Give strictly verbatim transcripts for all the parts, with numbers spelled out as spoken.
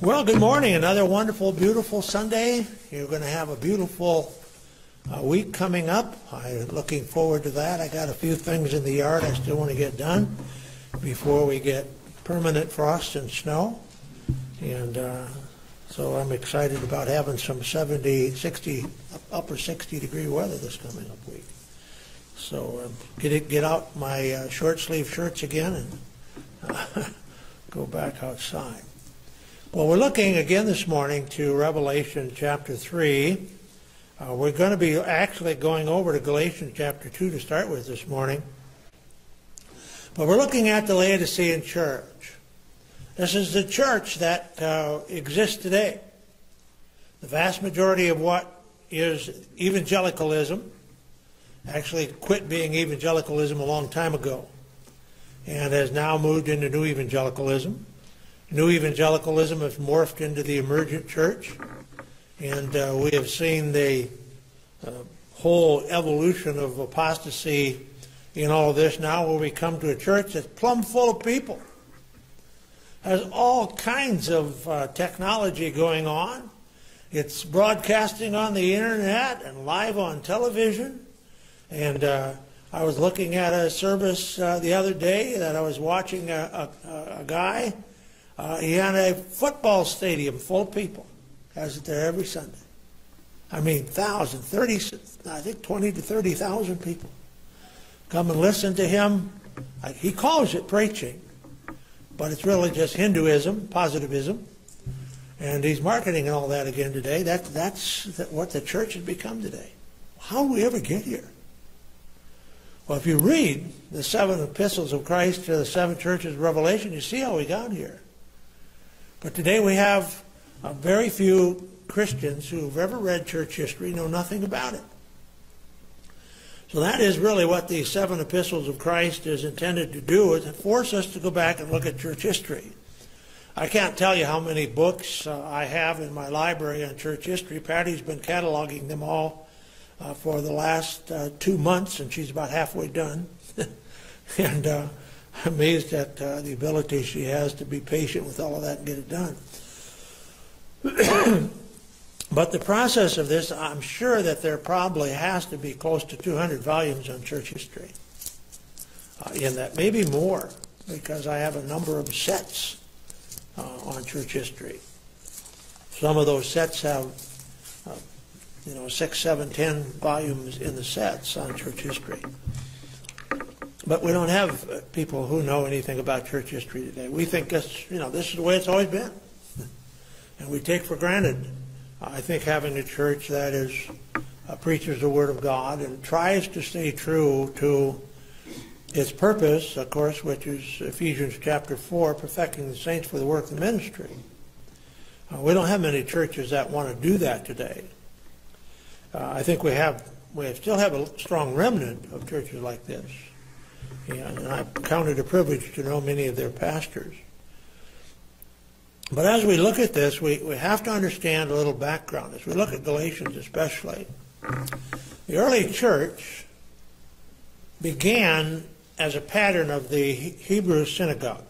Well, good morning. Another wonderful, beautiful Sunday. You're going to have a beautiful uh, week coming up. I'm looking forward to that. I got a few things in the yard I still want to get done before we get permanent frost and snow. And uh, so I'm excited about having some seventy, sixty, upper sixty degree weather this coming up week. So uh, get it, get out my uh, short sleeve shirts again and uh, go back outside. Well, we're looking again this morning to Revelation chapter three. Uh, we're going to be actually going over to Galatians chapter two to start with this morning. But we're looking at the Laodicean church. This is the church that uh, exists today. The vast majority of what is evangelicalism actually quit being evangelicalism a long time ago and has now moved into new evangelicalism. New evangelicalism has morphed into the emergent church, and uh, we have seen the uh, whole evolution of apostasy in all of this now, where we come to a church that's plumb full of people. Has all kinds of uh, technology going on. It's broadcasting on the internet and live on television. And uh, I was looking at a service uh, the other day that I was watching a, a, a guy. Uh, he had a football stadium full of people. Has it there every Sunday. I mean, thousands, thirty, I think twenty to thirty thousand people come and listen to him. He calls it preaching, but it's really just Hinduism, positivism, and he's marketing all that again today. That, that's what the church has become today. How did we ever get here? Well, if you read the seven epistles of Christ to the seven churches of Revelation, you see how we got here. But today we have uh, very few Christians who have ever read church history know nothing about it. So that is really what the seven epistles of Christ is intended to do, is to force us to go back and look at church history. I can't tell you how many books uh, I have in my library on church history. Patty's been cataloging them all uh, for the last uh, two months, and she's about halfway done. and uh, I'm amazed at uh, the ability she has to be patient with all of that and get it done. But the process of this, I'm sure that there probably has to be close to two hundred volumes on church history. Uh, in that, maybe more, because I have a number of sets uh, on church history. Some of those sets have, uh, you know, six, seven, ten volumes in the sets on church history. But we don't have people who know anything about church history today. We think this, you know, this is the way it's always been. And we take for granted, I think, having a church that is uh, preaches the Word of God and tries to stay true to its purpose, of course, which is Ephesians chapter four, perfecting the saints for the work of the ministry. Uh, we don't have many churches that want to do that today. Uh, I think we have, we still have a strong remnant of churches like this. Yeah, and I count it a privilege to know many of their pastors. But as we look at this, we, we have to understand a little background. As we look at Galatians especially, the early church began as a pattern of the Hebrew synagogue.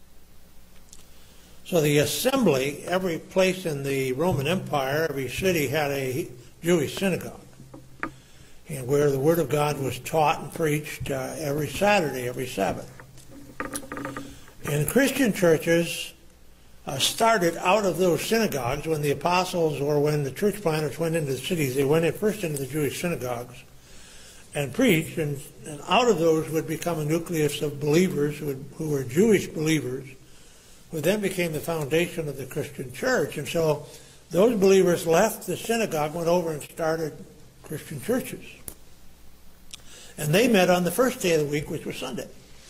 So the assembly, every place in the Roman Empire, every city had a Jewish synagogue, and where the Word of God was taught and preached uh, every Saturday, every Sabbath. And Christian churches uh, started out of those synagogues when the apostles or when the church planters went into the cities. They went in first into the Jewish synagogues and preached, and, and out of those would become a nucleus of believers who, would, who were Jewish believers, who then became the foundation of the Christian church. And so those believers left the synagogue, went over and started Christian churches. And they met on the first day of the week, which was Sunday.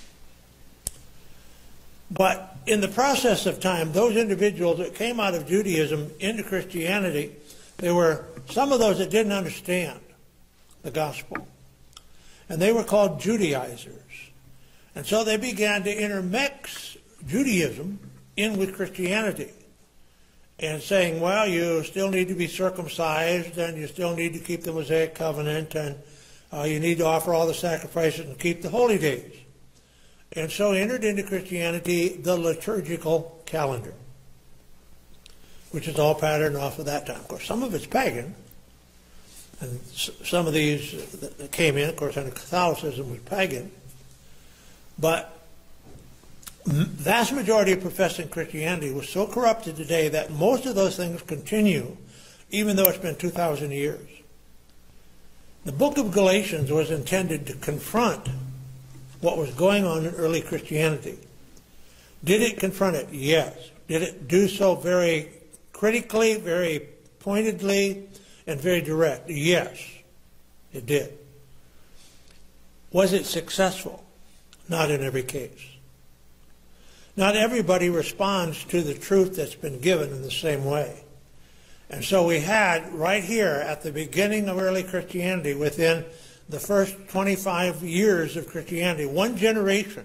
But in the process of time, those individuals that came out of Judaism into Christianity, there were some of those that didn't understand the gospel. And they were called Judaizers. And so they began to intermix Judaism in with Christianity. And saying, well, you still need to be circumcised, and you still need to keep the Mosaic covenant, and uh, you need to offer all the sacrifices and keep the holy days. And so entered into Christianity the liturgical calendar. which is all patterned off of that time. Of course, some of it's pagan, and some of these that came in, of course, under Catholicism was pagan, but the vast majority of professing Christianity was so corrupted today that most of those things continue, even though it's been two thousand years. The book of Galatians was intended to confront what was going on in early Christianity. Did it confront it? Yes. Did it do so very critically, very pointedly, and very direct? Yes, it did. Was it successful? Not in every case. Not everybody responds to the truth that's been given in the same way. And so we had right here at the beginning of early Christianity, within the first twenty-five years of Christianity, one generation,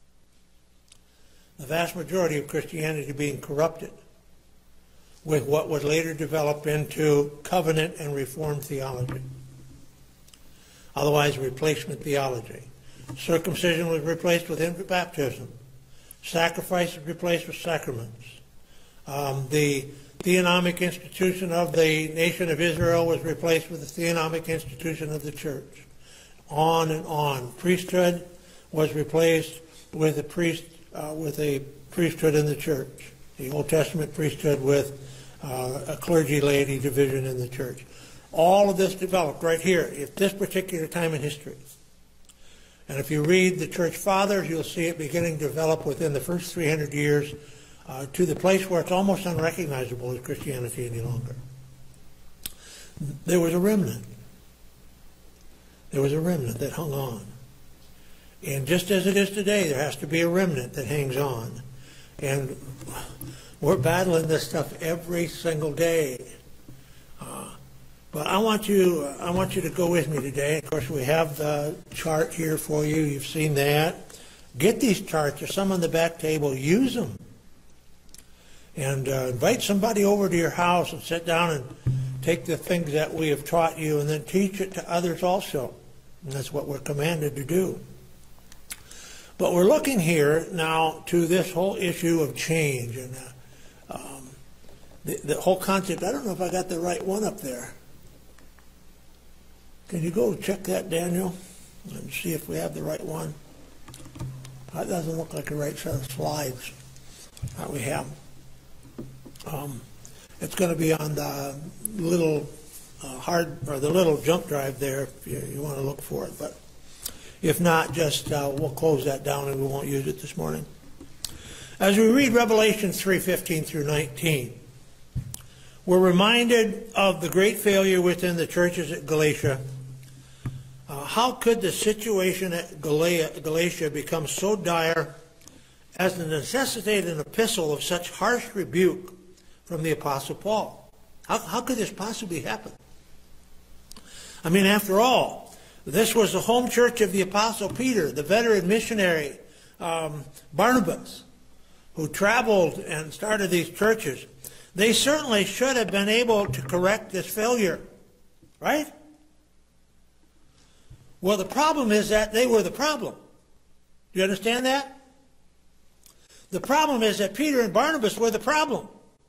the vast majority of Christianity being corrupted with what would later develop into covenant and reformed theology. Otherwise, replacement theology. Circumcision was replaced with infant baptism. Sacrifice was replaced with sacraments. Um, the theonomic institution of the nation of Israel was replaced with the theonomic institution of the church. On and on. Priesthood was replaced with a priest uh, with a priesthood in the church. The Old Testament priesthood with uh, a clergy-laity division in the church. All of this developed right here at this particular time in history. And if you read the church fathers, you'll see it beginning to develop within the first three hundred years uh, to the place where it's almost unrecognizable as Christianity any longer. There was a remnant. There was a remnant that hung on. And just as it is today, there has to be a remnant that hangs on. And we're battling this stuff every single day. Uh, But I want you, I want you to go with me today. Of course, we have the chart here for you. You've seen that. Get these charts. There's some on the back table. Use them. And uh, invite somebody over to your house and sit down and take the things that we have taught you and then teach it to others also. And that's what we're commanded to do. But we're looking here now to this whole issue of change. And uh, um, the, the whole concept. I don't know if I got the right one up there. Can you go check that, Daniel, and see if we have the right one? That doesn't look like the right set of slides that we have. Um, it's going to be on the little uh, hard or the little jump drive there if you, you want to look for it. But if not, just uh, we'll close that down and we won't use it this morning. As we read Revelation three fifteen through nineteen, we're reminded of the great failure within the churches at Galatia. Uh, how could the situation at Galatia become so dire as to necessitate an epistle of such harsh rebuke from the Apostle Paul? How, how could this possibly happen? I mean, after all, this was the home church of the Apostle Peter, the veteran missionary, um, Barnabas, who traveled and started these churches. They certainly should have been able to correct this failure, right? Well, the problem is that they were the problem. Do you understand that? The problem is that Peter and Barnabas were the problem.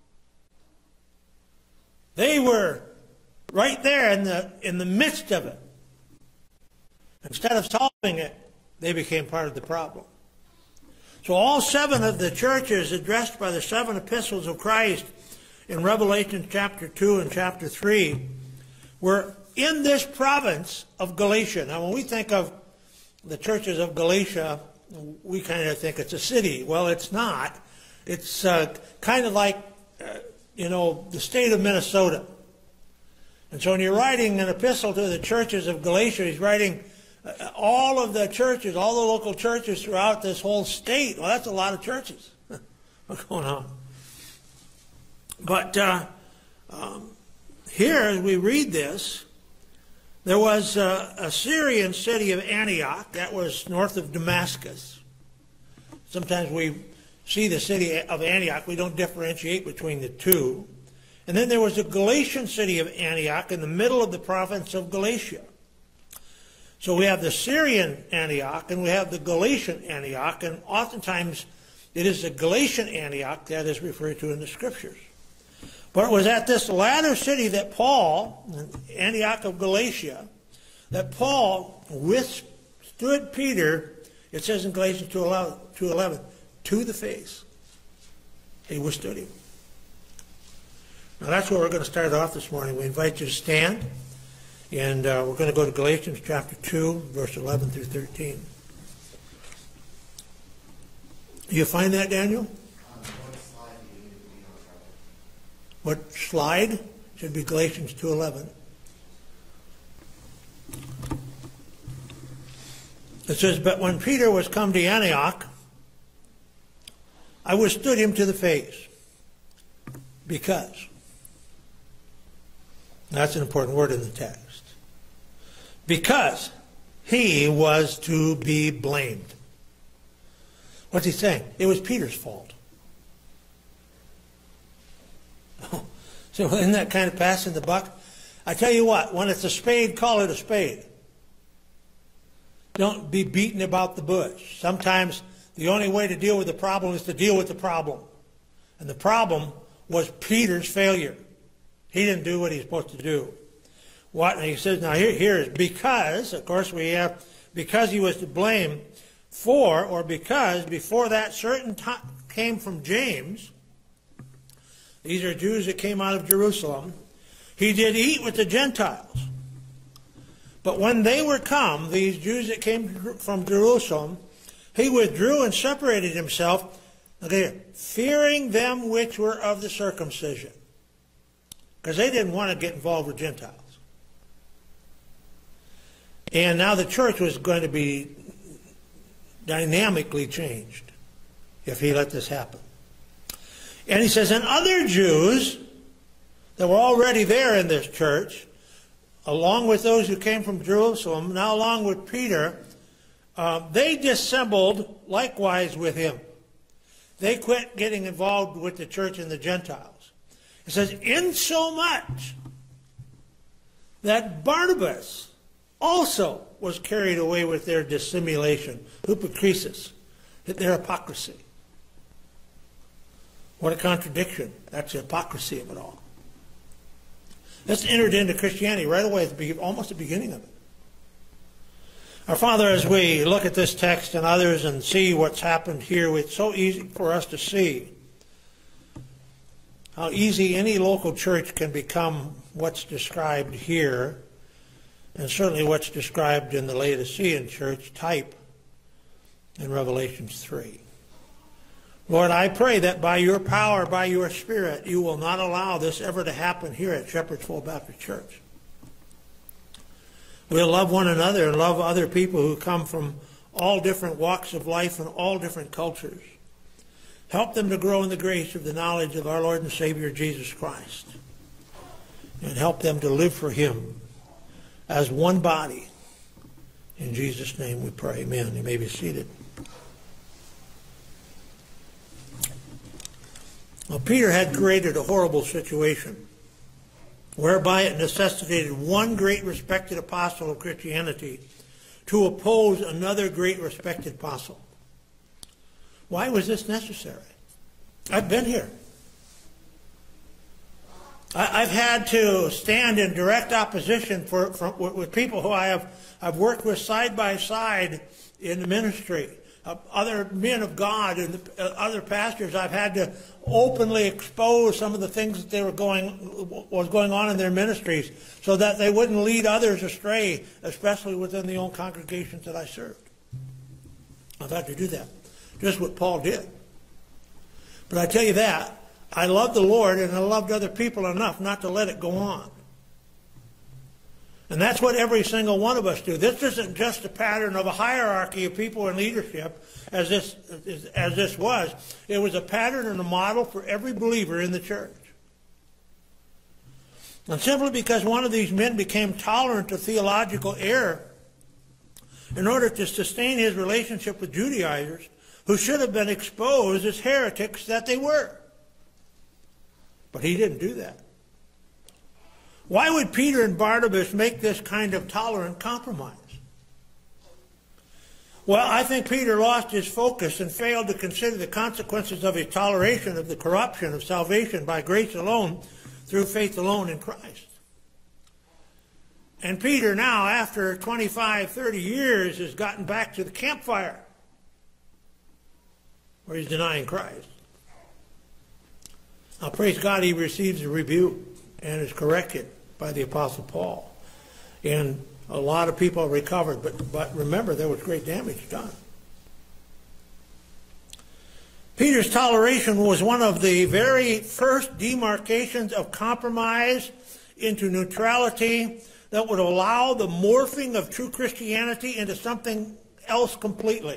They were right there in the, in the midst of it. Instead of solving it, they became part of the problem. So all seven of the churches addressed by the seven epistles of Christ in Revelation chapter two and chapter three were in this province of Galatia. Now, when we think of the churches of Galatia, we kind of think it's a city. Well, it's not. It's uh, kind of like, uh, you know, the state of Minnesota. And so when you're writing an epistle to the churches of Galatia, he's writing uh, all of the churches, all the local churches throughout this whole state. Well, that's a lot of churches. What's going on? But uh, um, here, as we read this, there was a, a Syrian city of Antioch that was north of Damascus. Sometimes we see the city of Antioch. We don't differentiate between the two. And then there was the Galatian city of Antioch in the middle of the province of Galatia. So we have the Syrian Antioch and we have the Galatian Antioch, and oftentimes it is the Galatian Antioch that is referred to in the Scriptures. But it was at this latter city that Paul, Antioch of Galatia, that Paul withstood Peter, it says in Galatians two eleven, to the face. He withstood him. Now that's where we're going to start off this morning. We invite you to stand, and uh, we're going to go to Galatians chapter two, verse eleven through thirteen. Do you find that, Daniel? What slide? Should be Galatians two eleven. It says, but when Peter was come to Antioch, I withstood him to the face. Because. That's an important word in the text. Because he was to be blamed. What's he saying? It was Peter's fault. So isn't that kind of passing the buck? I tell you what, when it's a spade, call it a spade. Don't be beating about the bush. Sometimes the only way to deal with the problem is to deal with the problem. And the problem was Peter's failure. He didn't do what he was supposed to do. What? And he says, now here, here is because, of course we have, because he was to blame for, or because before that certain time came from James. These are Jews that came out of Jerusalem. He did eat with the Gentiles. But when they were come, these Jews that came from Jerusalem, he withdrew and separated himself, okay, fearing them which were of the circumcision. Because they didn't want to get involved with Gentiles. And now the church was going to be dynamically changed if he let this happen. And he says, and other Jews that were already there in this church, along with those who came from Jerusalem, now along with Peter, uh, they dissembled likewise with him. They quit getting involved with the church and the Gentiles. It says, insomuch that Barnabas also was carried away with their dissimulation, hypocrisy, their hypocrisy. What a contradiction. That's the hypocrisy of it all. That's entered into Christianity right away, at the, almost the beginning of it. Our Father, as we look at this text and others and see what's happened here, it's so easy for us to see how easy any local church can become what's described here, and certainly what's described in the Laodicean church type in Revelations three. Lord, I pray that by your power, by your Spirit, you will not allow this ever to happen here at Shepherd's Full Baptist Church. We'll love one another and love other people who come from all different walks of life and all different cultures. Help them to grow in the grace of the knowledge of our Lord and Savior Jesus Christ. And help them to live for him as one body. In Jesus' name we pray. Amen. You may be seated. Well, Peter had created a horrible situation whereby it necessitated one great respected apostle of Christianity to oppose another great respected apostle. Why was this necessary? I've been here. I've had to stand in direct opposition for, for, with people who I have I've worked with side by side in the ministry. Uh, other men of God and the, uh, other pastors, I've had to openly expose some of the things that they were going was going on in their ministries, so that they wouldn't lead others astray, especially within the own congregations that I served. I've had to do that, just what Paul did. But I tell you that I loved the Lord and I loved other people enough not to let it go on. And that's what every single one of us do. This isn't just a pattern of a hierarchy of people in leadership, as this, as this was. It was a pattern and a model for every believer in the church. And simply because one of these men became tolerant of theological error, in order to sustain his relationship with Judaizers, who should have been exposed as heretics that they were. But he didn't do that. Why would Peter and Barnabas make this kind of tolerant compromise? Well, I think Peter lost his focus and failed to consider the consequences of his toleration of the corruption of salvation by grace alone through faith alone in Christ. And Peter now, after twenty-five, thirty years, has gotten back to the campfire where he's denying Christ. Now, praise God, he receives a rebuke and is corrected by the Apostle Paul. And a lot of people recovered, but, but remember, there was great damage done. Peter's toleration was one of the very first demarcations of compromise into neutrality that would allow the morphing of true Christianity into something else completely.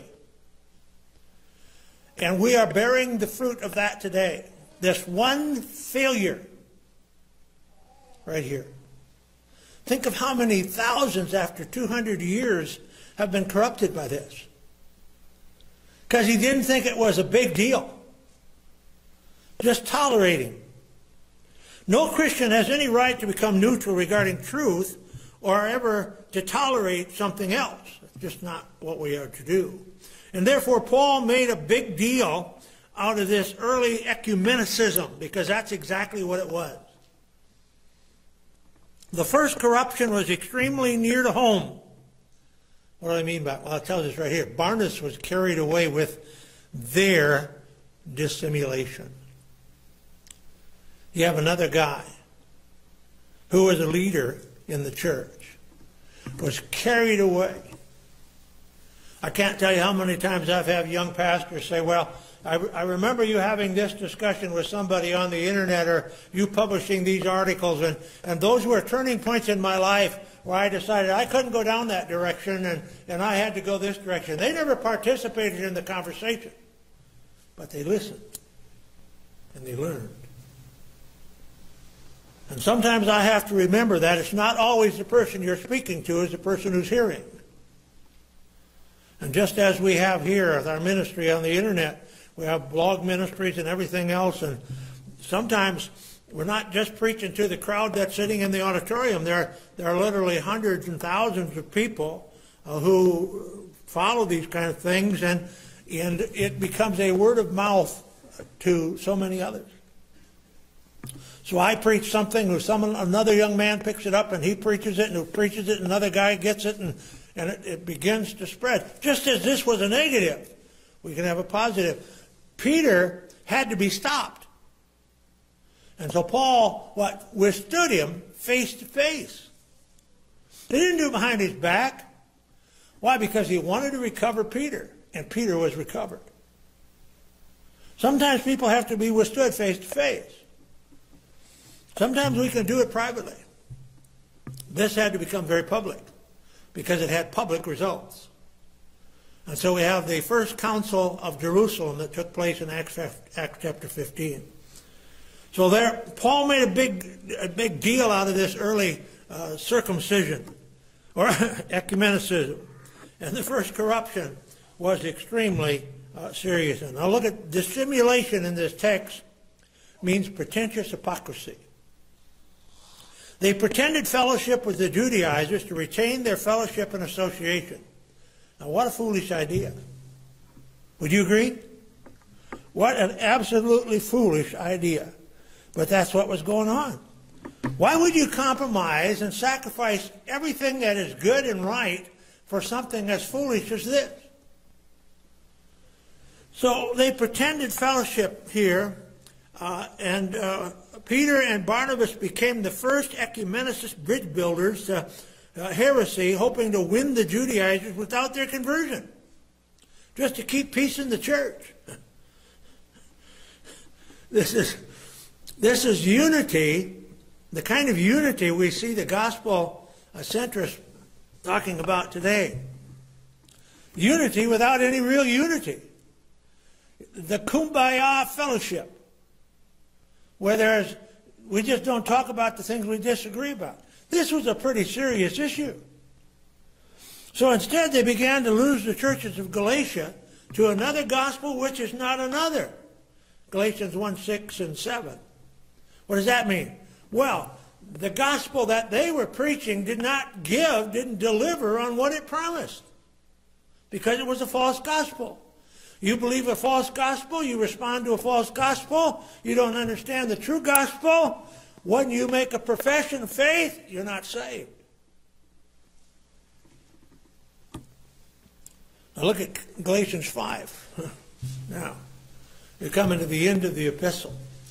And we are bearing the fruit of that today. This one failure right here. Think of how many thousands after two hundred years have been corrupted by this. Because he didn't think it was a big deal. Just tolerating. No Christian has any right to become neutral regarding truth or ever to tolerate something else. It's just not what we are to do. And therefore, Paul made a big deal out of this early ecumenicism, because that's exactly what it was. The first corruption was extremely near to home. What do I mean by it? Well, it tells us right here. Barnabas was carried away with their dissimulation. You have another guy who was a leader in the church, was carried away. I can't tell you how many times I've had young pastors say, well, I, I remember you having this discussion with somebody on the internet, or you publishing these articles, and, and those were turning points in my life where I decided I couldn't go down that direction, and, and I had to go this direction. They never participated in the conversation, but they listened, and they learned. And sometimes I have to remember that it's not always the person you're speaking to, it's the person who's hearing. And just as we have here with our ministry on the internet, we have blog ministries and everything else, and sometimes we're not just preaching to the crowd that's sitting in the auditorium. There, there are literally hundreds and thousands of people uh, who follow these kind of things, and, and it becomes a word of mouth to so many others. So I preach something, or someone, another young man picks it up, and he preaches it, and who preaches it, and another guy gets it, and, and it, it begins to spread. Just as this was a negative, we can have a positive. Peter had to be stopped. And so Paul, what, withstood him face to face. He didn't do it behind his back. Why? Because he wanted to recover Peter, and Peter was recovered. Sometimes people have to be withstood face to face. Sometimes we can do it privately. This had to become very public because it had public results. And so we have the first council of Jerusalem that took place in Acts, Acts chapter fifteen. So there, Paul made a big, a big deal out of this early uh, circumcision, or ecumenicism. And the first corruption was extremely uh, serious. And now look at dissimulation in this text means pretentious hypocrisy. They pretended fellowship with the Judaizers to retain their fellowship and association. Now, what a foolish idea. Would you agree? What an absolutely foolish idea. But that's what was going on. Why would you compromise and sacrifice everything that is good and right for something as foolish as this? So they pretended fellowship here, uh, and uh, Peter and Barnabas became the first ecumenicist bridge builders to uh, heresy, hoping to win the Judaizers without their conversion, just to keep peace in the church. This is, this is unity, the kind of unity we see the gospel centrists talking about today. Unity without any real unity. The kumbaya fellowship, where there's, we just don't talk about the things we disagree about. This was a pretty serious issue. So instead they began to lose the churches of Galatia to another gospel which is not another. Galatians one, six and seven. What does that mean? Well, the gospel that they were preaching did not give, didn't deliver on what it promised, because it was a false gospel. You believe a false gospel, you respond to a false gospel, you don't understand the true gospel, when you make a profession of faith, you're not saved. Now look at Galatians five. Now, you're coming to the end of the epistle.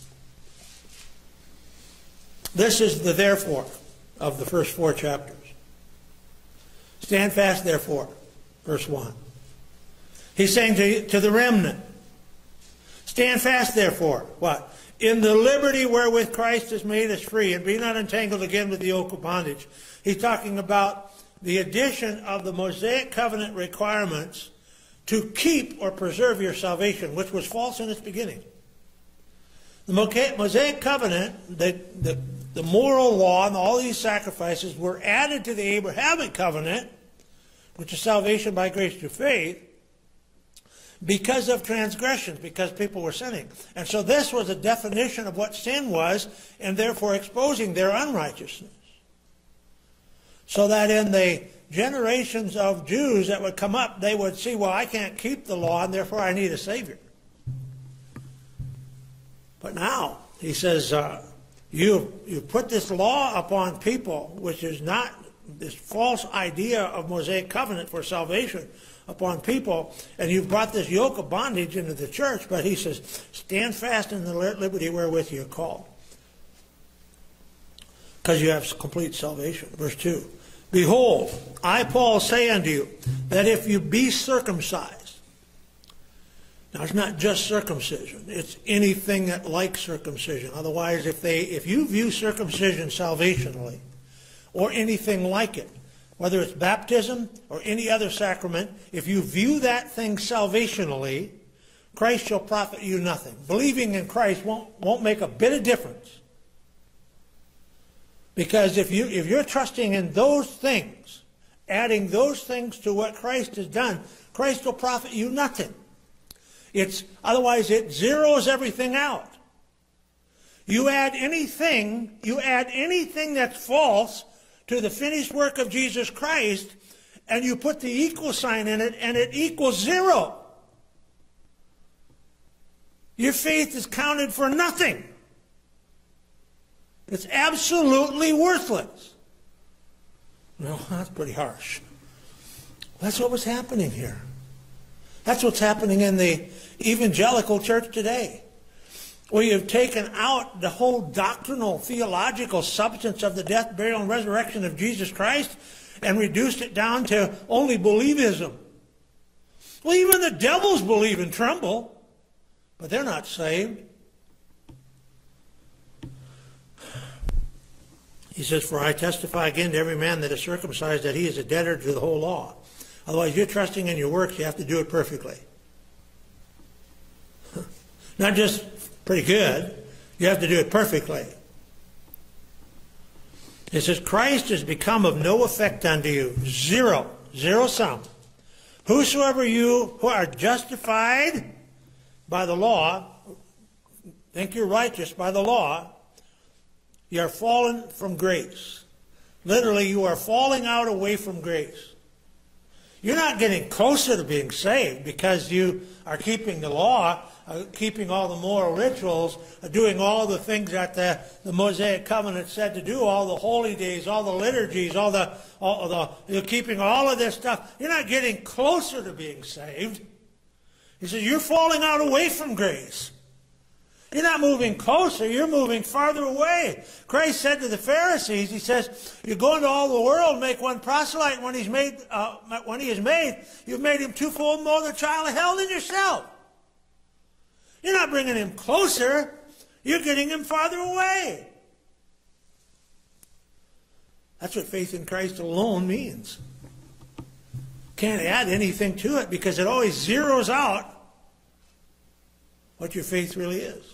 This is the therefore of the first four chapters. Stand fast, therefore, verse one. He's saying to, to the remnant, stand fast, therefore, what? In the liberty wherewith Christ has made us free, and be not entangled again with the yoke of bondage. He's talking about the addition of the Mosaic covenant requirements to keep or preserve your salvation, which was false in its beginning. The Mosaic covenant, the, the, the moral law and all these sacrifices were added to the Abrahamic covenant, which is salvation by grace through faith, because of transgressions, because people were sinning. And so this was a definition of what sin was, and therefore exposing their unrighteousness. So that in the generations of Jews that would come up, they would see, well, I can't keep the law, and therefore I need a Savior. But now, he says, uh, you, you put this law upon people, which is not this false idea of Mosaic covenant for salvation upon people, and you've brought this yoke of bondage into the church. But he says, stand fast in the liberty wherewith you are called, because you have complete salvation. Verse two, behold, I, Paul, say unto you, that if you be circumcised, now it's not just circumcision, it's anything that like circumcision. Otherwise, if they, if you view circumcision salvationally, or anything like it, whether it's baptism or any other sacrament, if you view that thing salvationally, Christ shall profit you nothing. Believing in Christ won't, won't make a bit of difference. Because if, you, if you're trusting in those things, adding those things to what Christ has done, Christ will profit you nothing. It's, otherwise it zeroes everything out. You add anything, you add anything that's false to the finished work of Jesus Christ, and you put the equal sign in it, and it equals zero. Your faith is counted for nothing. It's absolutely worthless. No, that's pretty harsh. That's what was happening here. That's what's happening in the evangelical church today. We have taken out the whole doctrinal, theological substance of the death, burial, and resurrection of Jesus Christ and reduced it down to only believism. Well, even the devils believe and tremble, but they're not saved. He says, for I testify again to every man that is circumcised that he is a debtor to the whole law. Otherwise, you're trusting in your works, you have to do it perfectly. Not just pretty good, you have to do it perfectly. It says, Christ has become of no effect unto you. Zero. Zero sum. Whosoever you who are justified by the law, think you're righteous by the law, you are fallen from grace. Literally, you are falling out away from grace. You're not getting closer to being saved because you are keeping the law, uh, keeping all the moral rituals, uh, doing all the things that the, the Mosaic covenant said to do, all the holy days, all the liturgies, all the, all the, you're keeping all of this stuff. You're not getting closer to being saved. He says, you're falling out away from grace. You're not moving closer, you're moving farther away. Christ said to the Pharisees, he says, you go into all the world, make one proselyte, and when he's made, uh, when he is made, you've made him twofold more the child of hell than yourself. You're not bringing him closer, you're getting him farther away. That's what faith in Christ alone means. Can't add anything to it because it always zeroes out what your faith really is.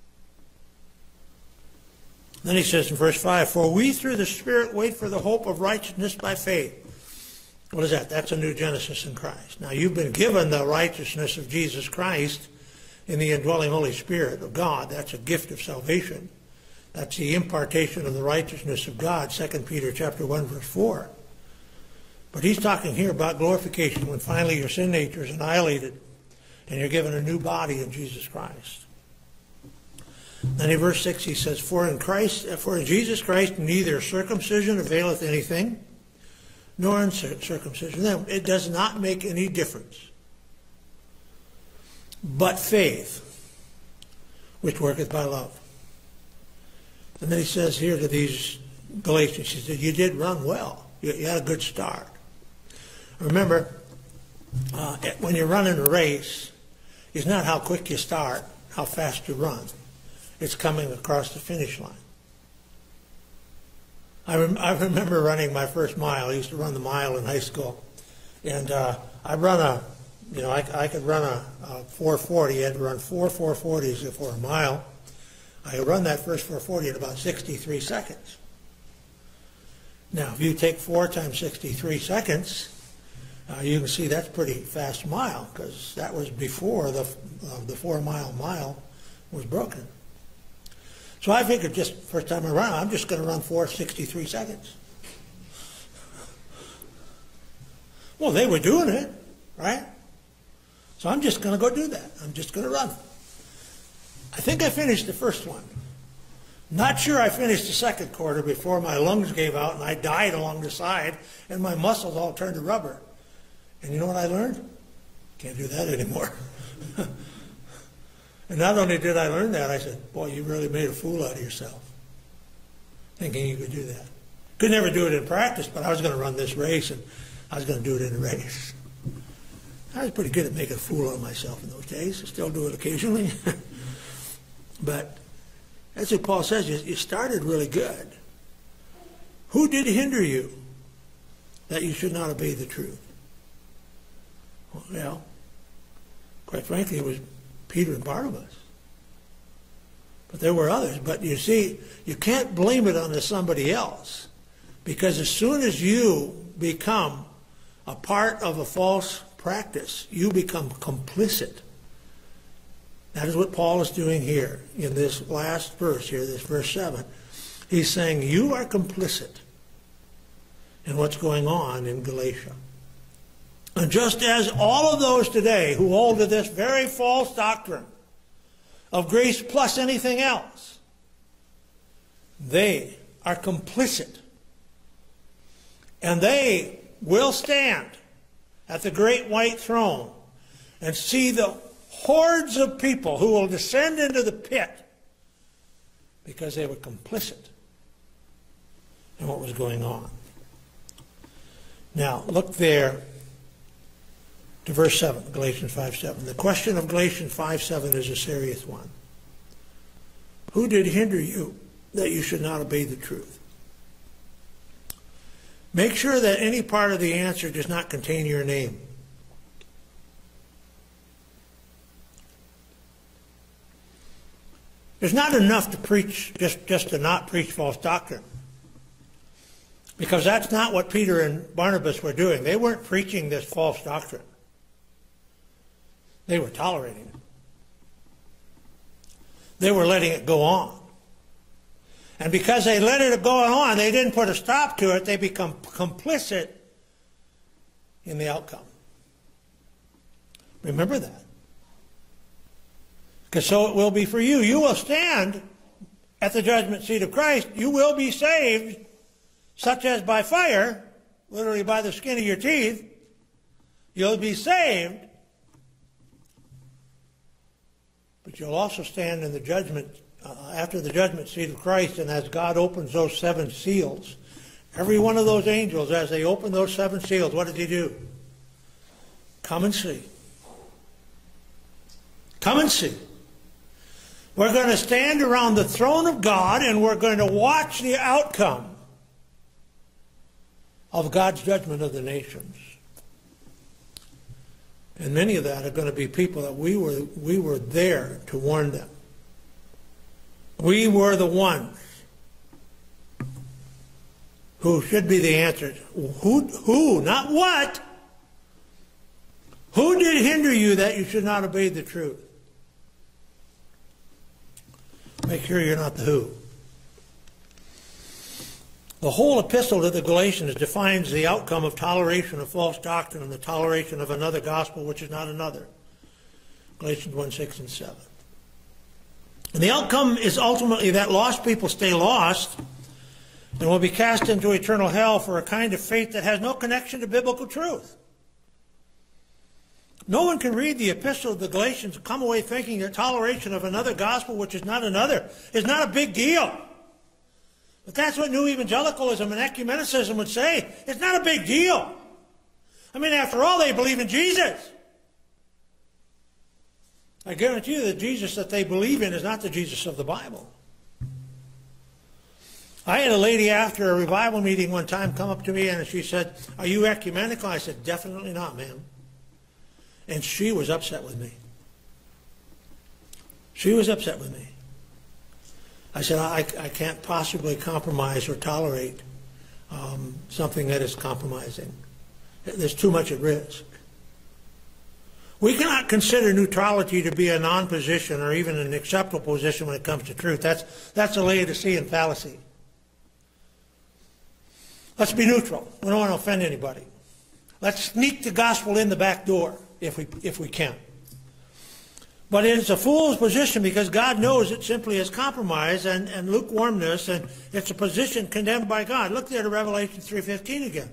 Then he says in verse five, for we through the Spirit wait for the hope of righteousness by faith. What is that? That's a new Genesis in Christ. Now you've been given the righteousness of Jesus Christ in the indwelling Holy Spirit of God. That's a gift of salvation. That's the impartation of the righteousness of God, Second Peter chapter one, verse four. But he's talking here about glorification, when finally your sin nature is annihilated and you're given a new body in Jesus Christ. Then in verse six he says, For in Christ, for in Jesus Christ neither circumcision availeth anything, nor uncircumcision. It does not make any difference. But faith, which worketh by love. And then he says here to these Galatians, he said, you did run well. You, you had a good start. Remember, uh, when you're running a race, it's not how quick you start, how fast you run. It's coming across the finish line. I, rem I remember running my first mile. I used to run the mile in high school. And uh, I run a, you know, I, I could run a, a four forty. You had to run four four forties for a mile. I run that first four forty in about sixty-three seconds. Now, if you take four times sixty-three seconds, uh, you can see that's a pretty fast mile, because that was before the, uh, the four-mile mile was broken. So I figured just first time I run, I'm just going to run four sixty-three seconds. Well, they were doing it, right? So I'm just going to go do that. I'm just going to run. I think I finished the first one. Not sure I finished the second quarter before my lungs gave out and I died along the side and my muscles all turned to rubber. And you know what I learned? Can't do that anymore. And not only did I learn that, I said, boy, you really made a fool out of yourself, thinking you could do that. Could never do it in practice, but I was going to run this race, and I was going to do it in a race. I was pretty good at making a fool of myself in those days. I still do it occasionally. But that's what Paul says. You, you started really good. Who did hinder you that you should not obey the truth? Well, quite frankly, it was Peter and Barnabas. But there were others. But you see, you can't blame it on somebody else, because as soon as you become a part of a false practice, you become complicit. That is what Paul is doing here in this last verse here, this verse seven. He's saying you are complicit in what's going on in Galatia. And just as all of those today who hold to this very false doctrine of grace plus anything else, they are complicit. And they will stand at the great white throne and see the hordes of people who will descend into the pit because they were complicit in what was going on. Now, look there to verse seven, Galatians five seven. The question of Galatians five seven is a serious one. Who did hinder you that you should not obey the truth? Make sure that any part of the answer does not contain your name. It's not enough to preach, just, just to not preach false doctrine. Because that's not what Peter and Barnabas were doing. They weren't preaching this false doctrine. They were tolerating it. They were letting it go on. And because they let it go on, they didn't put a stop to it. They become complicit in the outcome. Remember that. Because so it will be for you. You will stand at the judgment seat of Christ. You will be saved, such as by fire, literally by the skin of your teeth. You'll be saved. But you'll also stand in the judgment, uh, after the judgment seat of Christ, and as God opens those seven seals, every one of those angels, as they open those seven seals, what did he do? Come and see. Come and see. We're going to stand around the throne of God, and we're going to watch the outcome of God's judgment of the nations. And many of that are going to be people that we were, we were there to warn them. We were the ones who should be the answer. Who, who, not what. Who did hinder you that you should not obey the truth? Make sure you're not the who. The whole epistle to the Galatians defines the outcome of toleration of false doctrine and the toleration of another gospel which is not another. Galatians one, six, and seven. And the outcome is ultimately that lost people stay lost and will be cast into eternal hell for a kind of faith that has no connection to biblical truth. No one can read the epistle of the Galatians and come away thinking that toleration of another gospel, which is not another, is not a big deal. But that's what new evangelicalism and ecumenicism would say. It's not a big deal. I mean, after all, they believe in Jesus. I guarantee you the Jesus that they believe in is not the Jesus of the Bible. I had a lady after a revival meeting one time come up to me and she said, "Are you ecumenical?" I said, "Definitely not, ma'am." And she was upset with me. She was upset with me. I said, I, I can't possibly compromise or tolerate um, something that is compromising. There's too much at risk. We cannot consider neutrality to be a non-position or even an acceptable position when it comes to truth. That's, that's a Laodicean fallacy. Let's be neutral. We don't want to offend anybody. Let's sneak the gospel in the back door if we, if we can. But it's a fool's position because God knows it simply as compromise and, and lukewarmness, and it's a position condemned by God. Look there to Revelation three fifteen again.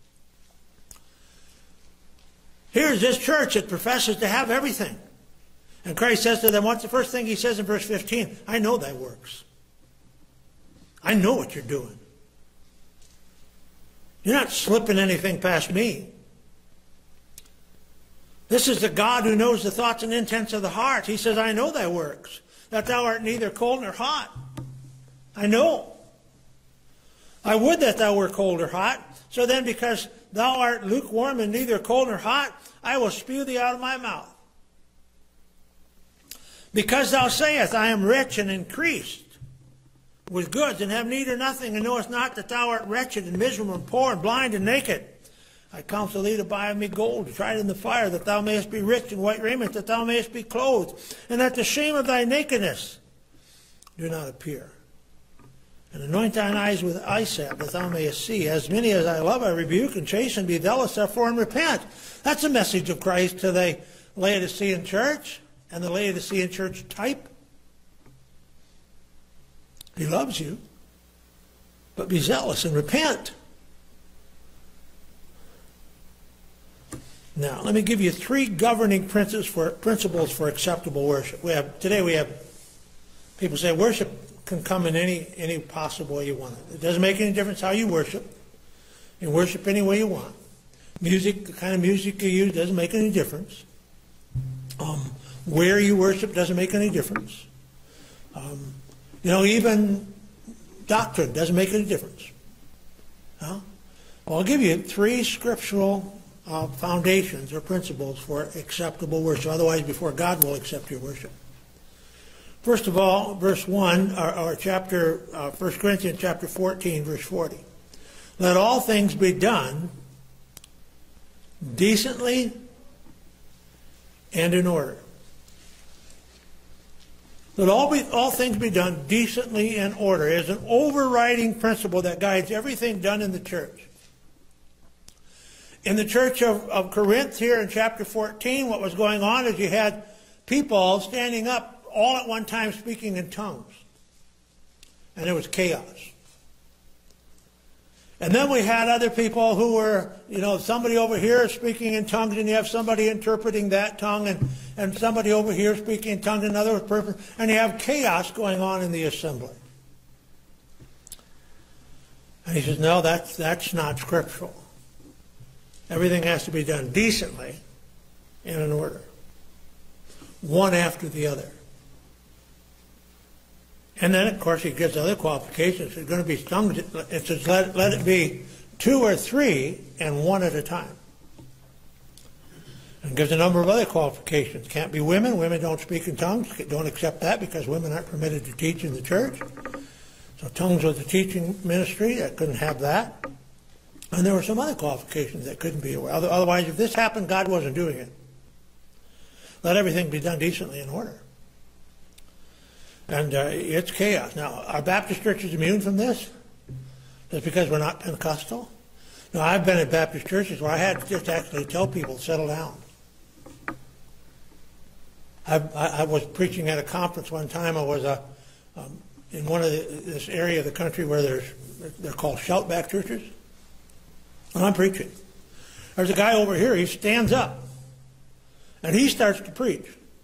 Here's this church that professes to have everything. And Christ says to them, what's the first thing he says in verse fifteen? I know thy works. I know what you're doing. You're not slipping anything past me. This is the God who knows the thoughts and intents of the heart. He says, I know thy works, that thou art neither cold nor hot. I know. I would that thou were cold or hot. So then, because thou art lukewarm and neither cold nor hot, I will spew thee out of my mouth. Because thou sayest, I am rich and increased with goods, and have need of nothing, and knowest not that thou art wretched and miserable and poor and blind and naked. I counsel thee to buy of me gold, to try it in the fire, that thou mayest be rich, and white raiment, that thou mayest be clothed, and that the shame of thy nakedness do not appear. And anoint thine eyes with eye salve, that thou mayest see. As many as I love, I rebuke and chasten. Be zealous, therefore, and repent. That's the message of Christ to the Laodicean church and the Laodicean church type. He loves you, but be zealous and repent. Now, let me give you three governing principles for, principles for acceptable worship. We have, today we have people say worship can come in any, any possible way you want it. It doesn't make any difference how you worship. You can worship any way you want. Music, the kind of music you use doesn't make any difference. Um, where you worship doesn't make any difference. Um, you know, even doctrine doesn't make any difference. Huh? Well, I'll give you three scriptural Uh, foundations or principles for acceptable worship. Otherwise, before God will accept your worship. First of all, verse one, or, or chapter, uh, First Corinthians chapter fourteen, verse forty. Let all things be done decently and in order. Let all, be, all things be done decently and in order. It is an overriding principle that guides everything done in the church. In the church of, of Corinth here in chapter fourteen, what was going on is you had people standing up all at one time speaking in tongues. And there was chaos. And then we had other people who were, you know, somebody over here speaking in tongues, and you have somebody interpreting that tongue, and, and somebody over here speaking in tongues, another person, and you have chaos going on in the assembly. And he says, no, that's, that's not scriptural. Everything has to be done decently and in order, one after the other. And then, of course, he gives other qualifications. There's going to be tongues. It says, let, let it be two or three and one at a time. And gives a number of other qualifications. Can't be women. Women don't speak in tongues. Don't accept that because women aren't permitted to teach in the church. So tongues was the teaching ministry. That couldn't have that. And there were some other qualifications that couldn't be aware. Otherwise, if this happened, God wasn't doing it. Let everything be done decently in order. And uh, it's chaos. Now, are Baptist churches immune from this? Just because we're not Pentecostal? No, I've been at Baptist churches where I had to just actually tell people, settle down. I, I, I was preaching at a conference one time. I was a, um, in one of the, this area of the country where there's, they're called shout-back churches. And I'm preaching. There's a guy over here, he stands up, and he starts to preach.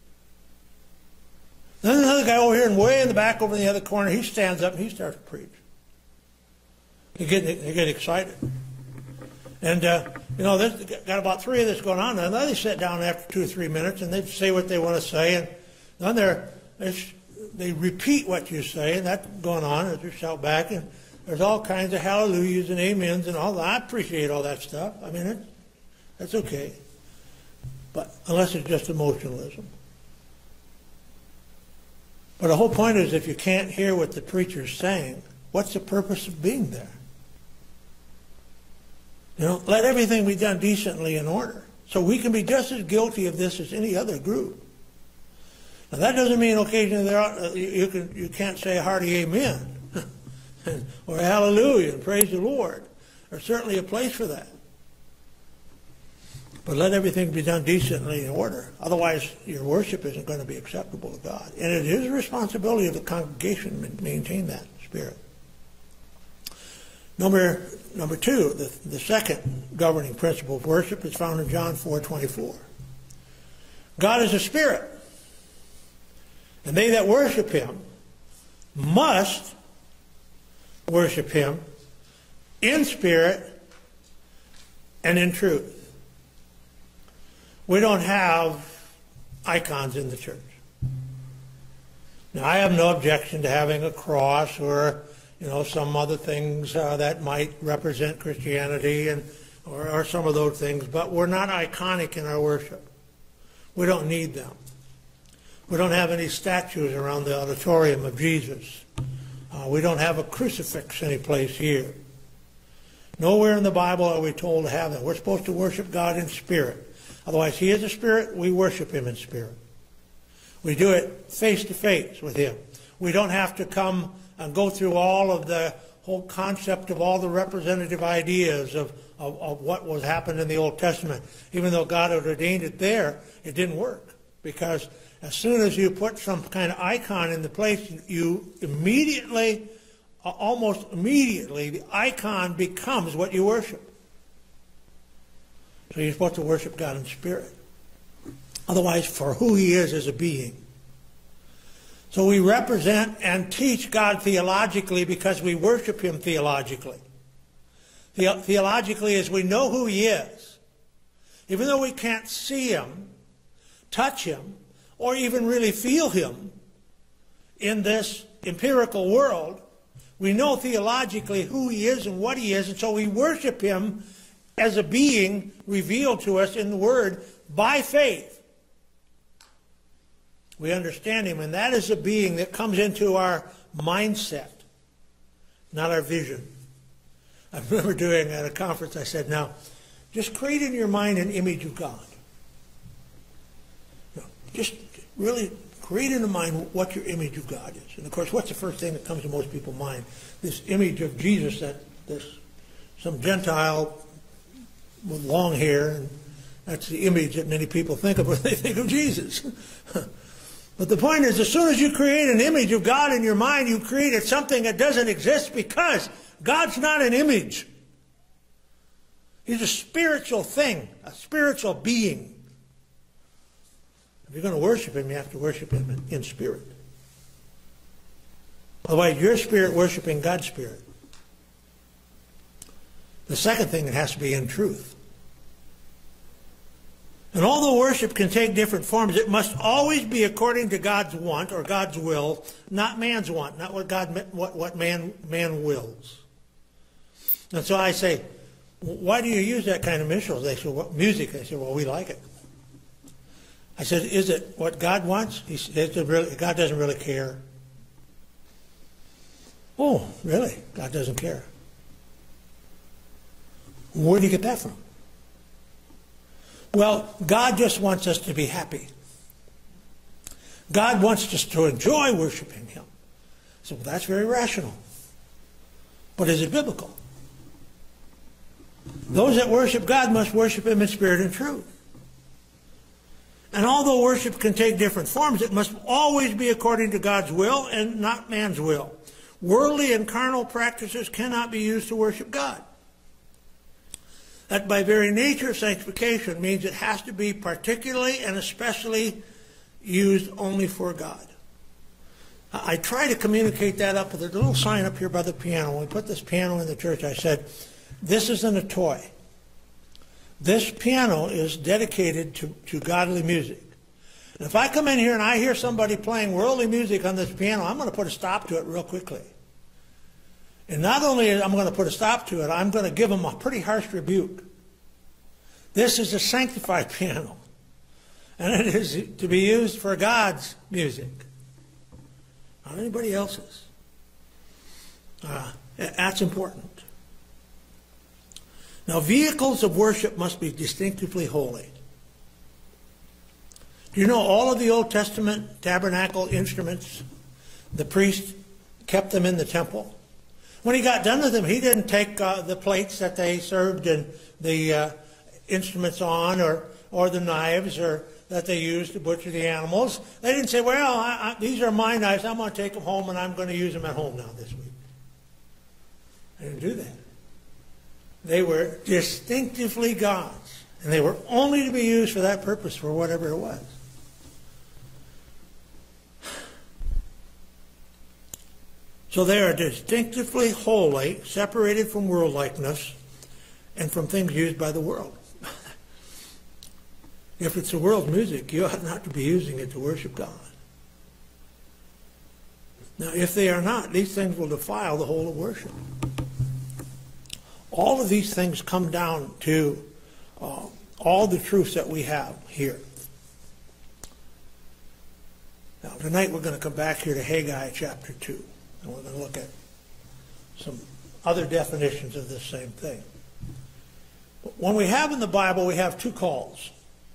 Then another guy over here, and way in the back over in the other corner, he stands up and he starts to preach. They get, they get excited. And, uh, you know, there's got about three of this going on. And then they sit down after two or three minutes, and they say what they want to say. And then they're, they repeat what you say, and that's going on as you shout back. And there's all kinds of hallelujahs and amens and all that. I appreciate all that stuff. I mean, it, that's okay. But unless it's just emotionalism. But the whole point is, if you can't hear what the preacher's saying, what's the purpose of being there? You know, let everything be done decently in order. So we can be just as guilty of this as any other group. Now that doesn't mean occasionally there are, you, can, you can't say a hearty amen or hallelujah and praise the Lord. There's certainly a place for that. But let everything be done decently in order. Otherwise, your worship isn't going to be acceptable to God. And it is a responsibility of the congregation to maintain that spirit. Number, number two, the, the second governing principle of worship is found in John four twenty-four. God is a spirit, and they that worship him must worship him in spirit and in truth. We don't have icons in the church. Now, I have no objection to having a cross or, you know, some other things uh, that might represent Christianity and or, or some of those things, but we're not iconic in our worship. We don't need them. We don't have any statues around the auditorium of Jesus. Uh, we don't have a crucifix anyplace here. Nowhere in the Bible are we told to have that. We're supposed to worship God in spirit. Otherwise, he is a spirit, we worship him in spirit. We do it face to face with him. We don't have to come and go through all of the whole concept of all the representative ideas of, of, of what was happened in the Old Testament. Even though God had ordained it there, it didn't work. Because as soon as you put some kind of icon in the place, you immediately, almost immediately, the icon becomes what you worship. So you're supposed to worship God in spirit. Otherwise, for who he is as a being. So we represent and teach God theologically because we worship him theologically. The, theologically is we know who he is. Even though we can't see him, touch him, or even really feel him in this empirical world, we know theologically who he is and what he is, and so we worship him as a being revealed to us in the Word by faith. We understand him, and that is a being that comes into our mindset, not our vision. I remember doing at a conference, I said, now, just create in your mind an image of God. You know, just really create in the mind what your image of God is. And of course, what's the first thing that comes to most people's mind? This image of Jesus, that this some Gentile with long hair, and that's the image that many people think of when they think of Jesus. But the point is, as soon as you create an image of God in your mind, you created something that doesn't exist, because God's not an image. He's a spiritual thing, a spiritual being. If you're going to worship him, you have to worship him in, in spirit. Otherwise, your spirit worshiping God's spirit. The second thing, it has to be in truth. And although worship can take different forms, it must always be according to God's want or God's will, not man's want, not what God what, what man man wills. And so I say, why do you use that kind of minstrels? They say, what music? They say, well, we like it. I said, is it what God wants? He said, God doesn't really care. Oh, really? God doesn't care. Where do you get that from? Well, God just wants us to be happy. God wants us to enjoy worshiping him. So that's very rational. But is it biblical? Those that worship God must worship him in spirit and truth. And although worship can take different forms, it must always be according to God's will and not man's will. Worldly and carnal practices cannot be used to worship God. That by very nature, sanctification means it has to be particularly and especially used only for God. I try to communicate that up with a little sign up here by the piano. When we put this piano in the church, I said, this isn't a toy. This piano is dedicated to, to godly music. And if I come in here and I hear somebody playing worldly music on this piano, I'm going to put a stop to it real quickly. And not only am I going to put a stop to it, I'm going to give them a pretty harsh rebuke. This is a sanctified piano. And it is to be used for God's music, not anybody else's. Uh, that's important. Now, vehicles of worship must be distinctively holy. Do you know all of the Old Testament tabernacle instruments, the priest kept them in the temple? When he got done with them, he didn't take uh, the plates that they served and the uh, instruments on, or, or the knives or that they used to butcher the animals. They didn't say, well, I, I, these are my knives. I'm going to take them home and I'm going to use them at home now this week. They didn't do that. They were distinctively God's, and they were only to be used for that purpose, for whatever it was. So they are distinctively holy, separated from worldlikeness and from things used by the world. If it's the world's music, you ought not to be using it to worship God. Now, if they are not, these things will defile the whole of worship. All of these things come down to uh, all the truths that we have here. Now, tonight we're going to come back here to Haggai chapter two, and we're going to look at some other definitions of this same thing. When we have in the Bible, we have two calls.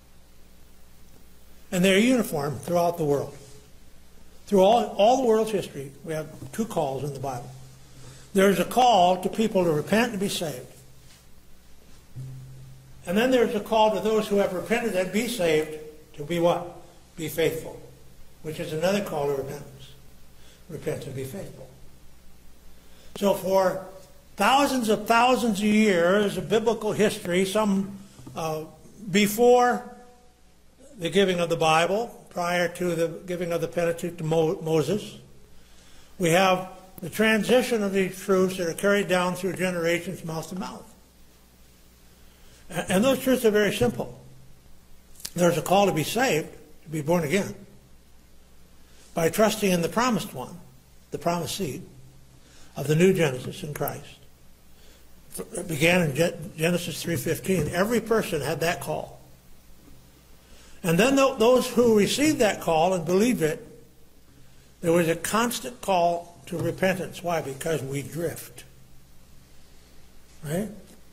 And they're uniform throughout the world. Through all, all the world's history, we have two calls in the Bible. There's a call to people to repent and be saved. And then there's a call to those who have repented and be saved to be what? Be faithful. Which is another call to repentance. Repent and be faithful. So for thousands of thousands of years of biblical history, some uh, before the giving of the Bible, prior to the giving of the Pentateuch to Mo Moses, we have the transition of these truths that are carried down through generations, mouth to mouth. And those truths are very simple. There's a call to be saved, to be born again, by trusting in the promised one, the promised seed of the new Genesis in Christ. It began in Genesis three fifteen. Every person had that call. And then those who received that call and believed it, there was a constant call to repentance. Why? Because we drift. Right?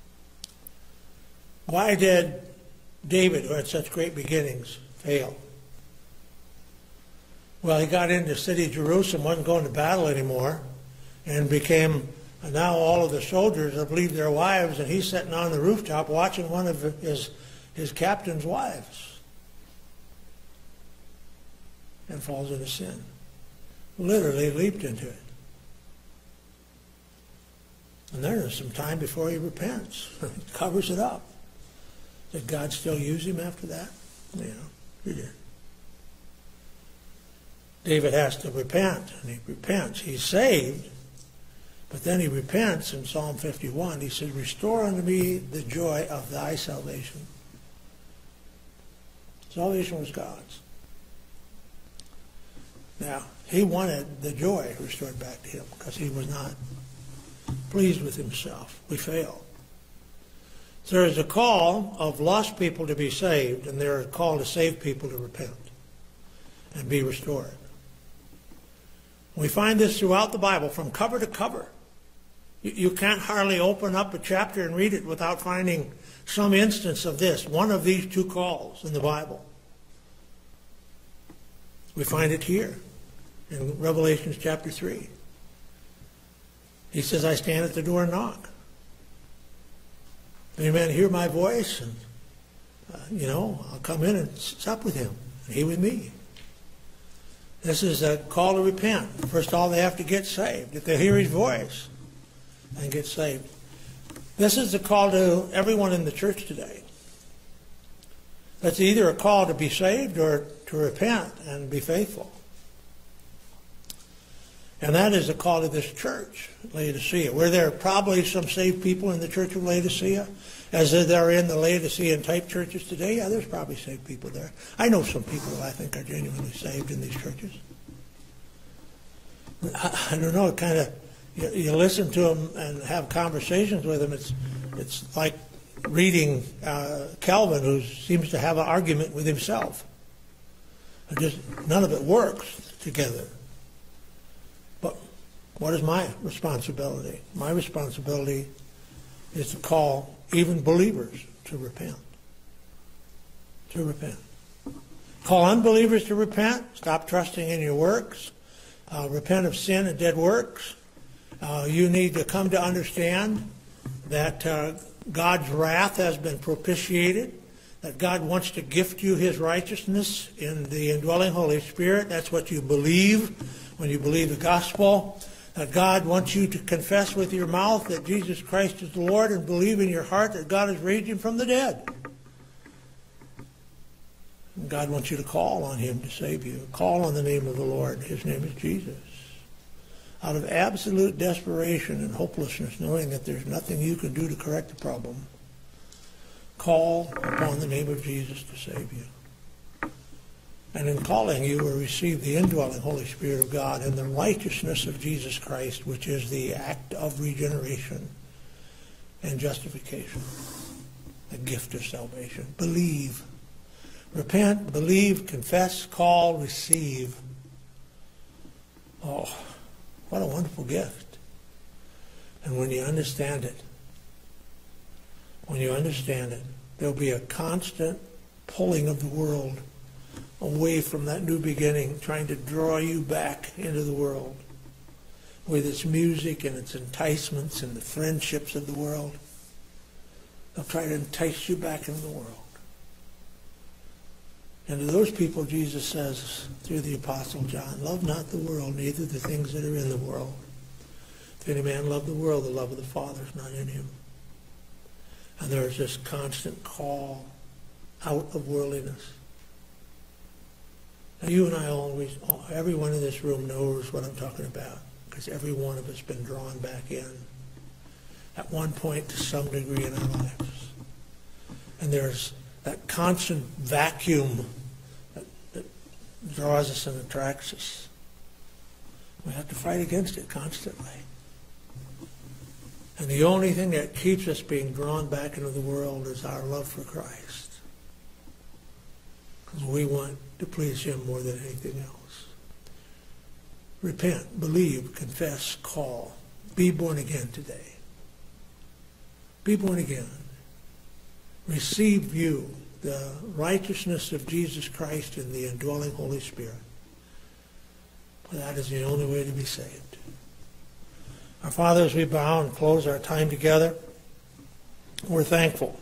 Why did David, who had such great beginnings, fail? Well, he got into the city of Jerusalem, wasn't going to battle anymore, and became, and now all of the soldiers have left their wives, and he's sitting on the rooftop watching one of his, his captain's wives. And falls into sin. Literally leaped into it. And there is some time before he repents. He covers it up. Did God still use him after that? You know, he did. David has to repent, and he repents. He's saved, but then he repents in Psalm fifty-one. He says, restore unto me the joy of thy salvation. Salvation was God's. Now, he wanted the joy restored back to him because he was not pleased with himself. We failed. There is a call of lost people to be saved, and there is a call to saved people to repent and be restored. We find this throughout the Bible, from cover to cover. You, you can't hardly open up a chapter and read it without finding some instance of this, one of these two calls in the Bible. We find it here in Revelation chapter three. He says, I stand at the door and knock. If any man hear my voice and uh, you know, I'll come in and sup with him, and he with me. This is a call to repent. First of all, they have to get saved. If they hear his voice and get saved. This is a call to everyone in the church today. That's either a call to be saved or to repent and be faithful. And that is a call to this church, Laodicea. Were there probably some saved people in the church of Laodicea, as there are in the Laodicean type churches today? Yeah, there's probably saved people there. I know some people that I think are genuinely saved in these churches. I, I don't know, it kind of, you, you listen to them and have conversations with them. It's, it's like reading uh, Calvin, who seems to have an argument with himself. It just, none of it works together. But what is my responsibility? My responsibility is to call even believers to repent. To repent. Call unbelievers to repent. Stop trusting in your works. Uh, repent of sin and dead works. Uh, you need to come to understand that uh, God's wrath has been propitiated, that God wants to gift you his righteousness in the indwelling Holy Spirit. That's what you believe when you believe the gospel. That God wants you to confess with your mouth that Jesus Christ is the Lord and believe in your heart that God has raised him from the dead. And God wants you to call on him to save you. Call on the name of the Lord. His name is Jesus. Out of absolute desperation and hopelessness, knowing that there's nothing you can do to correct the problem, call upon the name of Jesus to save you. And in calling, you will receive the indwelling Holy Spirit of God and the righteousness of Jesus Christ, which is the act of regeneration and justification, the gift of salvation. Believe. Repent, believe, confess, call, receive. Oh, what a wonderful gift. And when you understand it, when you understand it, there'll be a constant pulling of the world away from that new beginning, trying to draw you back into the world with its music and its enticements and the friendships of the world. They'll try to entice you back into the world. And to those people, Jesus says through the Apostle John, love not the world, neither the things that are in the world. If any man love the world, the love of the Father is not in him. And there is this constant call out of worldliness. Now, you and I always, everyone in this room knows what I'm talking about, because every one of us has been drawn back in at one point to some degree in our lives. And there's that constant vacuum that, that draws us and attracts us. We have to fight against it constantly. And the only thing that keeps us being drawn back into the world is our love for Christ. Because we want to please him more than anything else. Repent, believe, confess, call. Be born again today. Be born again. Receive you the righteousness of Jesus Christ and the indwelling Holy Spirit. For that is the only way to be saved. Our Father, as we bow and close our time together, we're thankful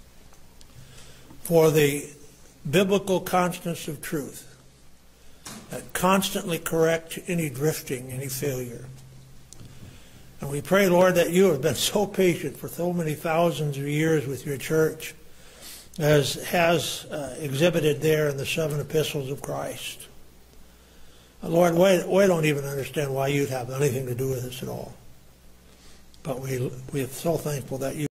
for the biblical constants of truth that constantly correct any drifting, any failure. And we pray, Lord, that you have been so patient for so many thousands of years with your church, as has uh, exhibited there in the seven epistles of Christ. Uh, Lord, we, we don't even understand why you'd have anything to do with this at all. But we, we are so thankful that you